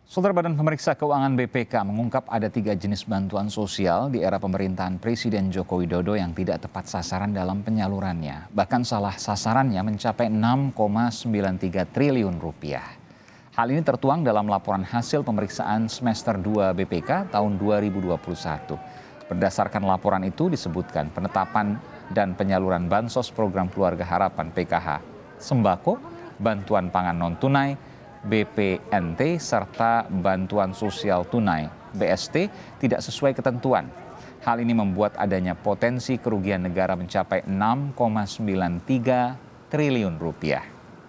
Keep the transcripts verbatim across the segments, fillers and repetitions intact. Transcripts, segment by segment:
Saudara Badan Pemeriksa Keuangan B P K mengungkap ada tiga jenis bantuan sosial di era pemerintahan Presiden Joko Widodo yang tidak tepat sasaran dalam penyalurannya. Bahkan salah sasarannya mencapai enam koma sembilan tiga triliun rupiah. Hal ini tertuang dalam laporan hasil pemeriksaan semester dua B P K tahun dua ribu dua puluh satu. Berdasarkan laporan itu disebutkan penetapan dan penyaluran bansos program Keluarga Harapan P K H, sembako, bantuan pangan non-tunai, B P N T, serta bantuan sosial tunai B S T tidak sesuai ketentuan. Hal ini membuat adanya potensi kerugian negara mencapai enam koma sembilan tiga triliun rupiah.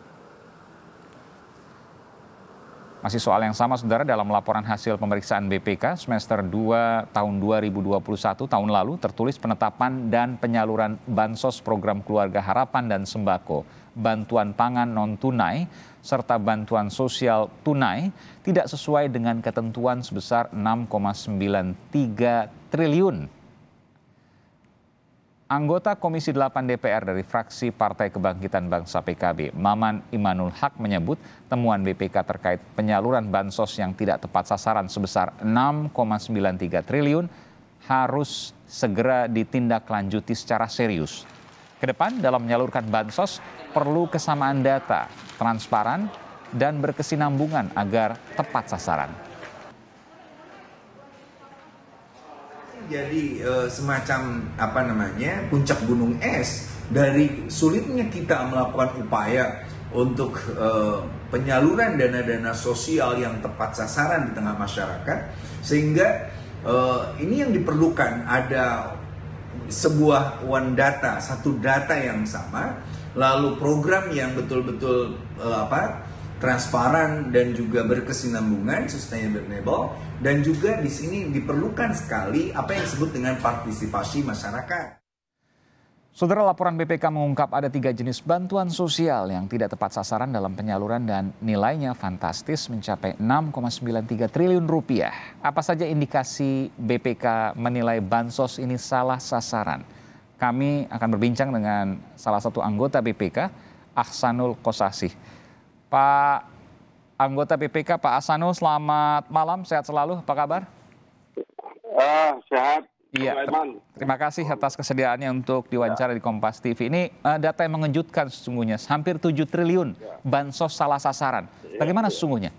Masih soal yang sama, saudara, dalam laporan hasil pemeriksaan B P K semester dua tahun dua ribu dua puluh satu tahun lalu tertulis penetapan dan penyaluran bansos program Keluarga Harapan dan sembako, bantuan pangan non-tunai, serta bantuan sosial tunai tidak sesuai dengan ketentuan sebesar enam koma sembilan tiga triliun. Anggota Komisi delapan D P R dari fraksi Partai Kebangkitan Bangsa P K B, Maman Imanul Haq, menyebut temuan B P K terkait penyaluran bansos yang tidak tepat sasaran sebesar enam koma sembilan tiga triliun harus segera ditindaklanjuti secara serius. Kedepan dalam menyalurkan bansos perlu kesamaan data, transparan, dan berkesinambungan agar tepat sasaran. Jadi uh, semacam apa namanya puncak gunung es dari sulitnya kita melakukan upaya untuk uh, penyaluran dana-dana sosial yang tepat sasaran di tengah masyarakat, sehingga uh, ini yang diperlukan ada sebuah one data, satu data yang sama, lalu program yang betul-betul uh, apa transparan dan juga berkesinambungan, sustainable, dan juga di sini diperlukan sekali apa yang disebut dengan partisipasi masyarakat. Saudara, laporan B P K mengungkap ada tiga jenis bantuan sosial yang tidak tepat sasaran dalam penyaluran dan nilainya fantastis mencapai enam koma sembilan tiga triliun rupiah. Apa saja indikasi B P K menilai bansos ini salah sasaran? Kami akan berbincang dengan salah satu anggota B P K, Ahsanul Kosasih. Pak anggota B P K, Pak Ahsanul, selamat malam, sehat selalu, apa kabar? Uh, sehat. Iya, terima kasih atas kesediaannya untuk diwawancara di Kompas T V. Ini uh, data yang mengejutkan sesungguhnya, hampir tujuh triliun bansos salah sasaran. Bagaimana sesungguhnya?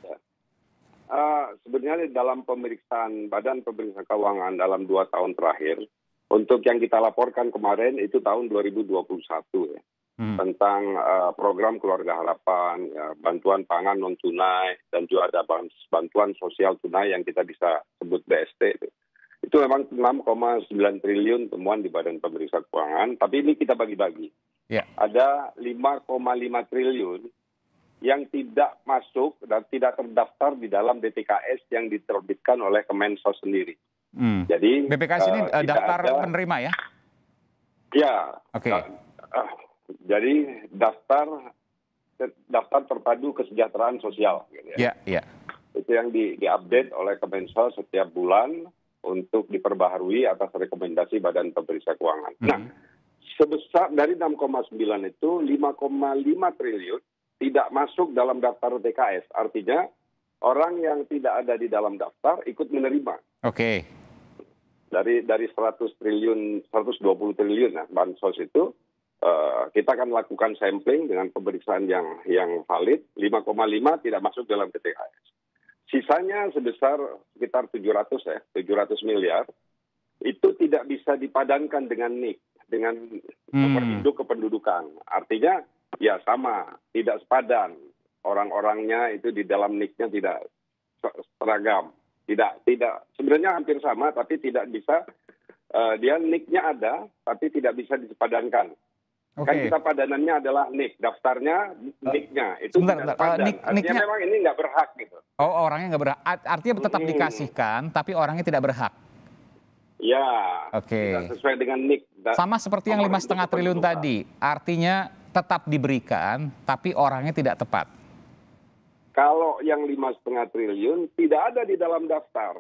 Uh, sebenarnya dalam pemeriksaan Badan Pemeriksa Keuangan dalam dua tahun terakhir, untuk yang kita laporkan kemarin itu tahun dua ribu dua puluh satu ya. Hmm. Tentang uh, program Keluarga Harapan, ya, bantuan pangan non tunai, dan juga ada bantuan sosial tunai yang kita bisa sebut B S T. Itu, itu memang enam koma sembilan triliun temuan di Badan Pemeriksa Keuangan, tapi ini kita bagi-bagi. Yeah. Ada lima koma lima triliun yang tidak masuk dan tidak terdaftar di dalam D T K S yang diterbitkan oleh Kemensos sendiri. Hmm. Jadi B P K S ini uh, daftar ada, penerima ya? Ya. Oke. Okay. Uh, uh, Jadi daftar daftar terpadu kesejahteraan sosial. Gitu ya. Yeah, yeah. Itu yang di, diupdate oleh Kemensos setiap bulan untuk diperbaharui atas rekomendasi Badan Pemeriksa Keuangan. Mm-hmm. Nah, sebesar dari enam koma sembilan itu lima koma lima triliun tidak masuk dalam daftar D T K S. Artinya orang yang tidak ada di dalam daftar ikut menerima. Oke. Okay. Dari dari seratus triliun, seratus dua puluh triliun nah, bansos itu. Uh, kita akan lakukan sampling dengan pemeriksaan yang yang valid, lima koma lima tidak masuk dalam D T K S. Sisanya sebesar sekitar tujuh ratus ya, tujuh ratus miliar, itu tidak bisa dipadankan dengan N I K, dengan nomor hmm. induk kependudukan. Artinya ya sama, tidak sepadan. Orang-orangnya itu di dalam N I K-nya tidak seragam. Tidak, tidak, sebenarnya hampir sama, tapi tidak bisa, uh, dia N I K-nya ada, tapi tidak bisa disepadankan. Okay. Kan kita padanannya adalah N I K, daftarnya N I K-nya. Itu sebentar, tidak padan. uh, Artinya memang ini nggak berhak gitu. Oh, orangnya nggak berhak. Artinya tetap hmm. dikasihkan, tapi orangnya tidak berhak. Ya, okay. Tidak sesuai dengan N I K. Sama seperti yang lima setengah triliun tadi. Artinya tetap diberikan, tapi orangnya tidak tepat. Kalau yang lima setengah triliun tidak ada di dalam daftar.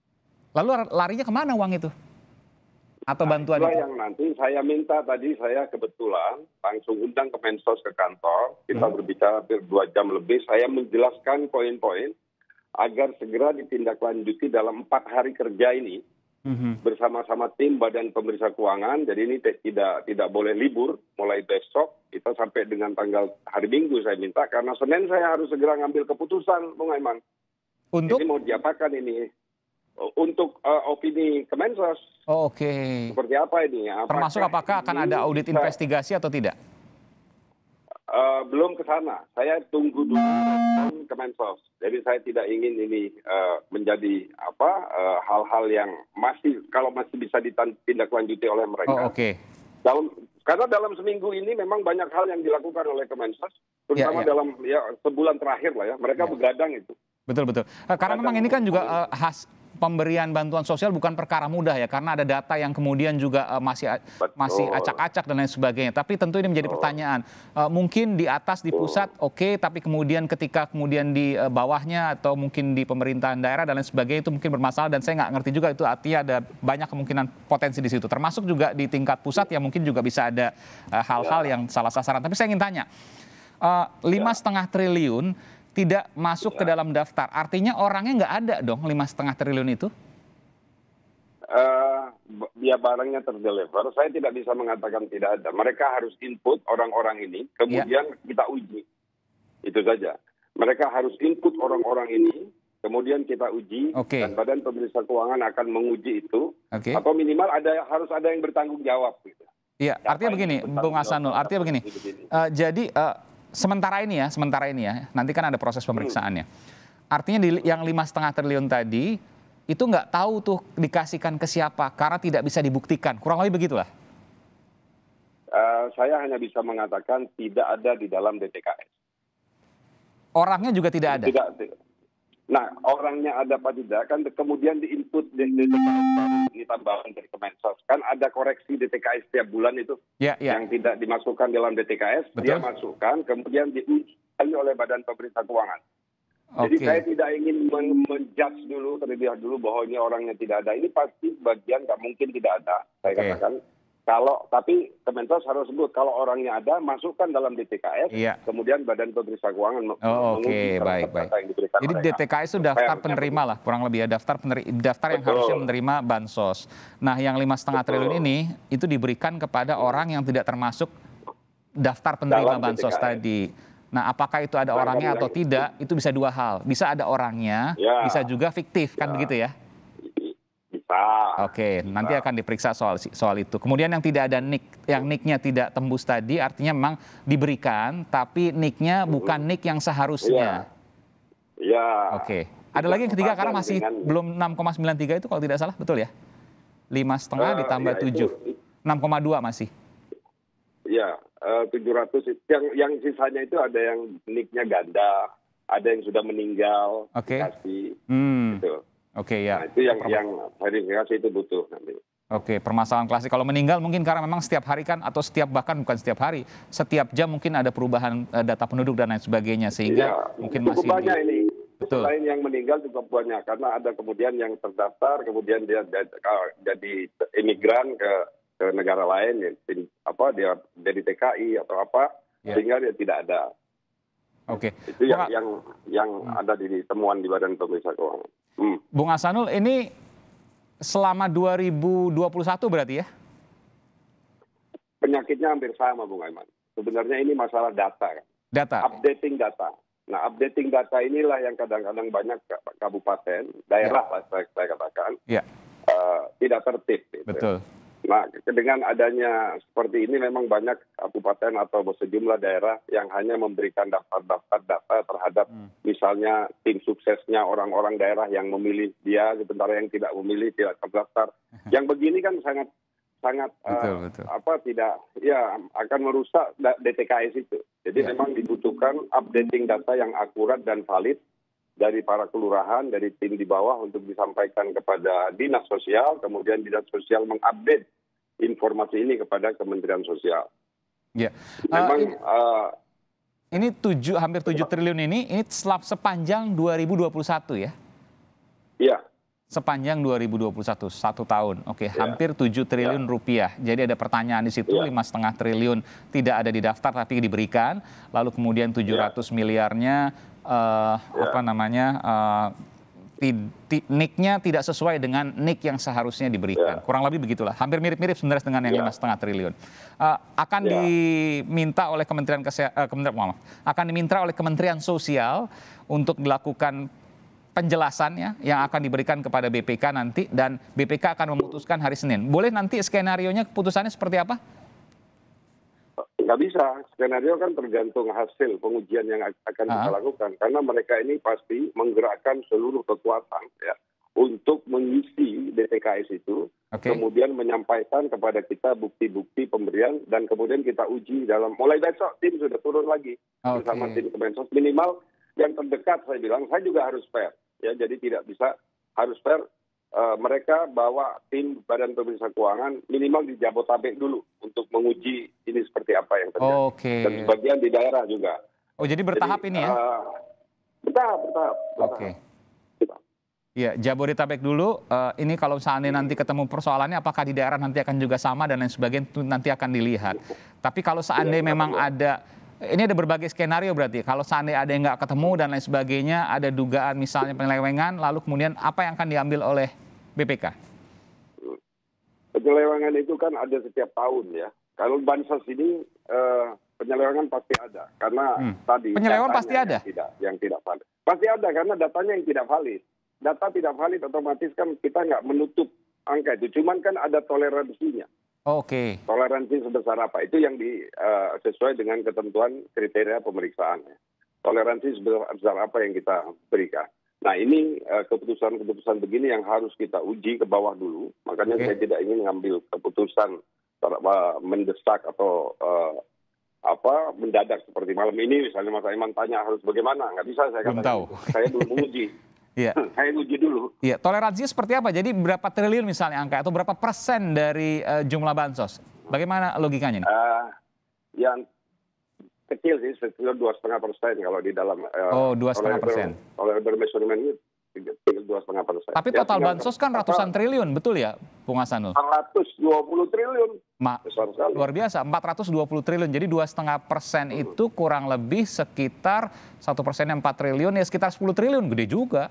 Lalu larinya kemana uang itu? Atau nah, bantuan itu? Yang nanti saya minta tadi, saya kebetulan langsung undang Kemensos ke kantor. Kita hmm. berbicara hampir dua jam lebih. Saya menjelaskan poin-poin agar segera ditindaklanjuti dalam empat hari kerja ini mm-hmm. bersama-sama tim Badan Pemeriksa Keuangan. Jadi ini tidak tidak boleh libur mulai besok kita sampai dengan tanggal hari Minggu saya minta, karena Senin saya harus segera ngambil keputusan, Bung Aiman. Untuk? Ini mau diapakan ini? Untuk uh, opini Kemensos. Oh, oke. Okay. Seperti apa ini? Apakah Termasuk apakah akan ada audit bisa, investigasi atau tidak? Uh, belum ke sana. Saya tunggu dulu respon Kemensos. Jadi saya tidak ingin ini uh, menjadi apa uh, hal-hal yang masih kalau masih bisa ditindaklanjuti oleh mereka. Oh, oke. Okay. Dalam karena dalam seminggu ini memang banyak hal yang dilakukan oleh Kemensos, terutama ya, ya. dalam ya sebulan terakhir lah ya. Mereka ya. begadang itu. Betul betul. Karena memang ini kan juga uh, khas pemberian bantuan sosial bukan perkara mudah ya, karena ada data yang kemudian juga uh, masih Betul. masih acak-acak dan lain sebagainya. Tapi tentu ini menjadi Betul. pertanyaan. Uh, mungkin di atas di pusat oke, okay, tapi kemudian ketika kemudian di uh, bawahnya atau mungkin di pemerintahan daerah dan lain sebagainya itu mungkin bermasalah, dan saya nggak ngerti juga itu artinya ada banyak kemungkinan potensi di situ. Termasuk juga di tingkat pusat yang mungkin juga bisa ada uh, hal-hal ya. yang salah sasaran. Tapi saya ingin tanya, lima setengah triliun tidak masuk ya. ke dalam daftar, artinya orangnya nggak ada dong lima setengah triliun itu? Uh, dia barangnya terdeliver, saya tidak bisa mengatakan tidak ada. Mereka harus input orang-orang ini, kemudian ya. kita uji, itu saja. Mereka harus input orang-orang ini, kemudian kita uji, okay. dan Badan Pemeriksa Keuangan akan menguji itu, okay. atau minimal ada harus ada yang bertanggung jawab. Gitu. Iya, artinya begini, Bung Ahsanul, artinya begini. Uh, jadi uh, sementara ini ya, sementara ini ya, nanti kan ada proses pemeriksaannya. Artinya di, yang lima setengah triliun tadi itu nggak tahu tuh dikasihkan ke siapa karena tidak bisa dibuktikan. Kurang lebih begitulah. Uh, saya hanya bisa mengatakan tidak ada di dalam D T K S. Orangnya juga tidak ada. Tidak. tidak. Nah, orangnya ada apa tidak kan kemudian diinput di D T K S ini tambahan dari Kemensos. Kan ada koreksi D T K S setiap bulan itu ya, ya. yang tidak dimasukkan dalam D T K S, Betul. dia masukkan kemudian diuji oleh Badan Pemeriksa Keuangan. Okay. Jadi saya tidak ingin menjudge dulu, terlebih dahulu bahwa ini orangnya tidak ada. Ini pasti bagian nggak mungkin tidak ada. Saya okay. katakan. Kalau tapi Kemensos harus sebut kalau orangnya ada masukkan dalam D T K S, iya. kemudian Badan Pemeriksa Keuangan oh, oke okay. baik baik. Jadi mereka. D T K S itu daftar penerima lah, kurang lebih ya daftar peneri, daftar yang Betul. harusnya menerima bansos. Nah yang lima setengah triliun ini itu diberikan kepada orang yang tidak termasuk daftar penerima dalam bansos D T K S. tadi. Nah apakah itu ada nah, orangnya atau tidak? Itu bisa dua hal. Bisa ada orangnya, ya. bisa juga fiktif kan ya. begitu ya? Oke, bisa. nanti akan diperiksa soal soal itu. Kemudian yang tidak ada nick, yang nicknya tidak tembus tadi, artinya memang diberikan, tapi nicknya bukan nick yang seharusnya. Iya. Ya. Oke. Ada lagi yang ketiga karena masih dengan... belum enam koma sembilan tiga itu kalau tidak salah, betul ya? Lima setengah uh, ditambah ya, tujuh, enam koma dua masih. Iya, uh, tujuh ratus. Yang yang sisanya itu ada yang nicknya ganda, ada yang sudah meninggal. Oke. Okay. Hmm. Gitu. Oke okay, ya. Nah, itu yang Perm yang verifikasi itu butuh nanti. Oke, okay, permasalahan klasik. Kalau meninggal mungkin karena memang setiap hari kan atau setiap bahkan bukan setiap hari, setiap jam mungkin ada perubahan uh, data penduduk dan lain sebagainya sehingga ya, mungkin cukup masih banyak di... ini. Betul. Selain yang meninggal cukup banyak karena ada kemudian yang terdaftar kemudian dia jadi imigran ke ke negara lain ya, apa dia jadi T K I atau apa ya. sehingga dia tidak ada. Oke. Okay. Itu yang, yang yang hmm. ada di temuan di Badan Pemeriksa Keuangan. Hmm. Bung Ahsanul, ini selama dua ribu dua puluh satu berarti ya? Penyakitnya hampir sama, Bung Aiman. Sebenarnya ini masalah data. Data? Updating data. Nah, updating data inilah yang kadang-kadang banyak kabupaten, daerah ya. lah saya, saya katakan, ya. uh, tidak tertib. Gitu. Betul. Nah, dengan adanya seperti ini memang banyak kabupaten atau sejumlah daerah yang hanya memberikan daftar-daftar data terhadap hmm. misalnya tim suksesnya orang-orang daerah yang memilih dia, sementara yang tidak memilih tidak terdaftar. Yang begini kan sangat sangat betul, uh, betul. apa tidak ya akan merusak D T K S itu. Jadi ya. memang dibutuhkan updating data yang akurat dan valid dari para kelurahan, dari tim di bawah untuk disampaikan kepada Dinas Sosial, kemudian Dinas Sosial mengupdate informasi ini kepada Kementerian Sosial. Ya. Memang uh, ini, uh, ini tujuh hampir tujuh triliun ini ini selap sepanjang dua ribu dua puluh satu ya? Iya. Sepanjang dua ribu dua puluh satu, satu tahun. Oke, ya. hampir tujuh triliun ya. rupiah. Jadi ada pertanyaan di situ, lima setengah triliun tidak ada di daftar tapi diberikan. Lalu kemudian tujuh ratus ya. miliarnya uh, Ya. apa namanya uh, ti- ti- nick-nya tidak sesuai dengan nick yang seharusnya diberikan. Ya. Kurang lebih begitulah. Hampir mirip-mirip sebenarnya dengan yang Ya. lima setengah triliun. Uh, akan Ya. diminta oleh Kementerian Kesehatan, uh, Kementerian maaf, akan diminta oleh Kementerian Sosial untuk dilakukan penjelasannya yang akan diberikan kepada B P K nanti, dan B P K akan memutuskan hari Senin. Boleh nanti skenarionya keputusannya seperti apa? Nggak bisa, skenario kan tergantung hasil pengujian yang akan Ah. kita lakukan. Karena mereka ini pasti menggerakkan seluruh kekuatan ya untuk mengisi D T K S itu, Oke. kemudian menyampaikan kepada kita bukti-bukti pemberian, dan kemudian kita uji dalam, mulai besok tim sudah turun lagi Oke. bersama tim Kemensos. Minimal yang terdekat saya bilang, saya juga harus fair. Ya, jadi tidak bisa, harus fair. Uh, mereka bawa tim Badan Pemeriksa Keuangan minimal di Jabotabek dulu untuk menguji ini seperti apa yang terjadi. Oke. Dan sebagian di daerah juga. Oh, jadi bertahap Jadi, ini ya? uh, bertahap, bertahap. Oke. bertahap. Ya, Jabodetabek dulu. Uh, ini kalau seandainya nanti ketemu persoalannya, apakah di daerah nanti akan juga sama dan lain sebagainya, itu nanti akan dilihat. Tapi kalau seandainya memang ada, ini ada berbagai skenario berarti. Kalau seandainya ada yang nggak ketemu dan lain sebagainya, ada dugaan misalnya penyelewengan, lalu kemudian apa yang akan diambil oleh B P K? Penyelewengan itu kan ada setiap tahun ya. Kalau bansos ini eh, penyelewengan pasti ada, karena Hmm. tadi Penyelewengan datanya pasti ada? yang tidak, yang tidak valid. Pasti ada karena datanya yang tidak valid. Data tidak valid otomatis kan kita nggak menutup angka itu. Cuman kan ada toleransinya. Oke. Toleransi sebesar apa? Itu yang di, eh, sesuai dengan ketentuan kriteria pemeriksaan. Toleransi sebesar apa yang kita berikan. Nah, ini eh, keputusan-keputusan begini yang harus kita uji ke bawah dulu. Makanya Oke. saya tidak ingin mengambil keputusan ter- eh, mendesak atau eh, apa mendadak seperti malam ini. Misalnya Mas Aiman tanya harus bagaimana, nggak bisa saya Belum katakan tahu. gitu. Saya belum menguji. Iya. Saya uji dulu. Iya, toleransinya seperti apa? Jadi berapa triliun misalnya angka atau berapa persen dari uh, jumlah bansos? Bagaimana logikanya nih? Eh, yang kecil sih, sekitar dua setengah persen kalau di dalam. eh, Oh, dua setengah persen. Oleh bermeasurement itu tinggal dua setengah persen. Tapi Ya, total tinggal bansos kan apa, ratusan triliun, betul ya, Bung Hasanul? empat ratus dua puluh triliun. Ma, Besar sekali. luar biasa, empat ratus dua puluh triliun. Jadi dua setengah persen itu kurang lebih sekitar satu persennya empat triliun, ya sekitar sepuluh triliun, gede juga.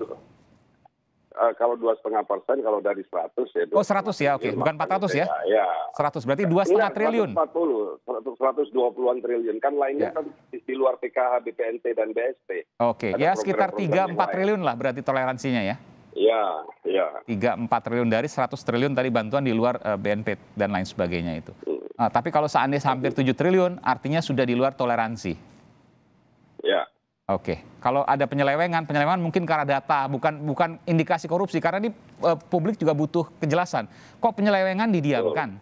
Eh, kalau dua setengah persen, kalau dari seratus ya. Oh, seratus ya, oke. Bukan empat ratus ya? Ya. seratus berarti dua setengah triliun. empat puluh, seratus dua puluhan triliun. Kan lainnya Ya. kan di, di luar P K H, B P N T dan B S T. Oke, Ada ya sekitar program-program tiga yang empat lain. triliun lah berarti toleransinya ya. Ya, ya. tiga empat triliun dari seratus triliun tadi bantuan di luar eh, B N P dan lain sebagainya itu. Hmm. Nah, tapi kalau seandainya hampir tujuh triliun, artinya sudah di luar toleransi. Ya. Oke, kalau ada penyelewengan, penyelewengan mungkin karena data, bukan bukan indikasi korupsi, karena di eh, publik juga butuh kejelasan. Kok penyelewengan didiamkan?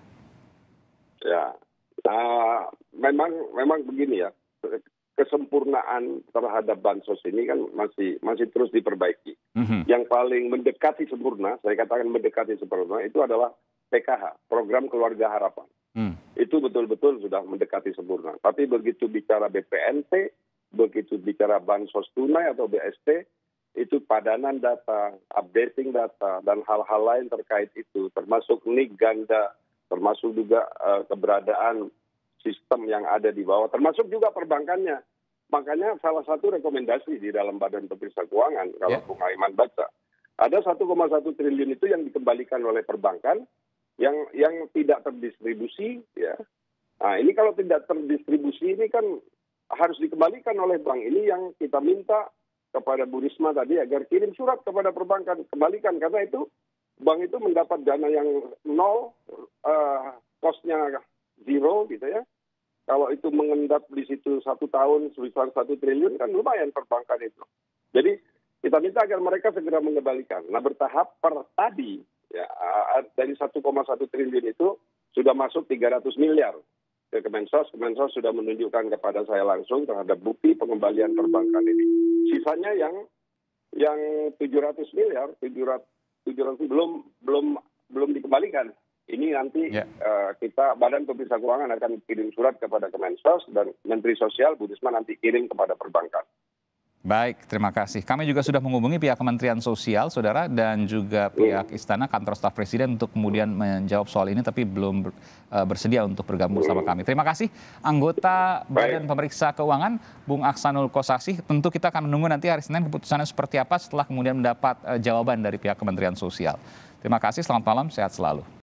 Ya, nah, memang memang begini ya, kesempurnaan terhadap bansos ini kan masih masih terus diperbaiki. Mhm. Yang paling mendekati sempurna, saya katakan mendekati sempurna itu adalah P K H, Program Keluarga Harapan. Hmm. Itu betul-betul sudah mendekati sempurna. Tapi begitu bicara B P N T, begitu bicara bansos tunai atau B S T, itu padanan data, updating data, dan hal-hal lain terkait itu, termasuk nik ganda, termasuk juga uh, keberadaan sistem yang ada di bawah, termasuk juga perbankannya. Makanya salah satu rekomendasi di dalam Badan Pemeriksa Keuangan, kalau Ya. Bung Aiman baca, ada satu koma satu triliun itu yang dikembalikan oleh perbankan, yang yang tidak terdistribusi, ya. Nah, ini kalau tidak terdistribusi ini kan harus dikembalikan oleh bank. Ini yang kita minta kepada Bu Risma tadi agar kirim surat kepada perbankan, kembalikan, karena itu bank itu mendapat dana yang nol, uh, cost-nya zero gitu ya. Kalau itu mengendap di situ satu tahun sebesar satu triliun kan lumayan perbankan itu. Jadi kita minta agar mereka segera mengembalikan. Nah, bertahap per tadi ya, dari satu koma satu triliun itu sudah masuk tiga ratus miliar ke Kemensos. Kemensos sudah menunjukkan kepada saya langsung terhadap bukti pengembalian perbankan ini. Sisanya yang yang tujuh ratus miliar, tujuh ratus belum belum belum dikembalikan. Ini nanti Ya. uh, kita Badan Pemeriksa Keuangan akan kirim surat kepada Kemensos dan Menteri Sosial Bu Risma nanti kirim kepada perbankan. Baik, terima kasih. Kami juga sudah menghubungi pihak Kementerian Sosial, Saudara, dan juga pihak Istana, Kantor Staf Presiden untuk kemudian menjawab soal ini, tapi belum ber- eh, bersedia untuk bergabung bersama kami. Terima kasih, anggota Badan Pemeriksa Keuangan, Bung Aksanul Kossasih. Tentu kita akan menunggu nanti hari Senin keputusannya seperti apa setelah kemudian mendapat eh, jawaban dari pihak Kementerian Sosial. Terima kasih, selamat malam, sehat selalu.